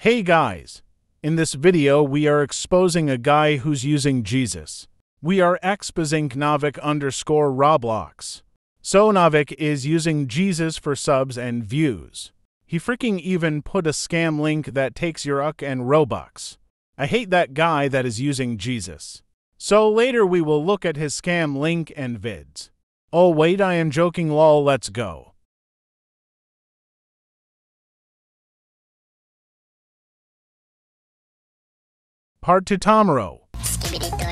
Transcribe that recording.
Hey guys! In this video we are exposing a guy who's using Jesus. We are exposing nivek_Roblox. So Nivek is using Jesus for subs and views. He freaking even put a scam link that takes your UC and Robux. I hate that guy that is using Jesus. So later we will look at his scam link and vids. Oh wait, I am joking, lol, let's go. Part to Tomorrow.